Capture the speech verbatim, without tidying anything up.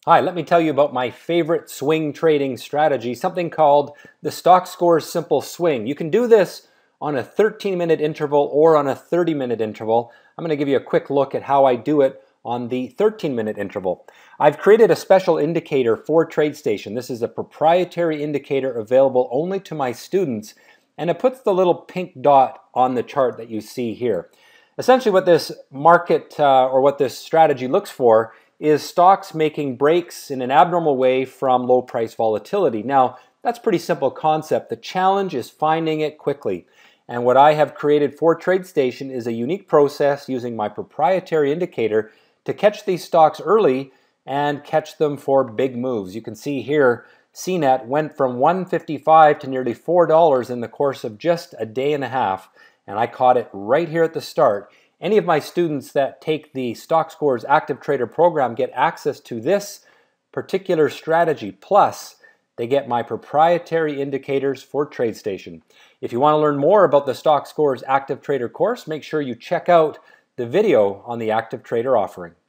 Hi, let me tell you about my favorite swing trading strategy, something called the Stockscores Simple Swing. You can do this on a thirteen minute interval or on a thirty minute interval. I'm going to give you a quick look at how I do it on the thirteen minute interval. I've created a special indicator for TradeStation. This is a proprietary indicator available only to my students, and it puts the little pink dot on the chart that you see here. Essentially what this market uh, or what this strategy looks for is stocks making breaks in an abnormal way from low price volatility. Now, that's a pretty simple concept. The challenge is finding it quickly. And what I have created for TradeStation is a unique process using my proprietary indicator to catch these stocks early and catch them for big moves. You can see here, C net went from one fifty-five to nearly four dollars in the course of just a day and a half, and I caught it right here at the start. Any of my students that take the Stockscores Active Trader program get access to this particular strategy, plus they get my proprietary indicators for TradeStation. If you want to learn more about the Stockscores Active Trader course, make sure you check out the video on the Active Trader offering.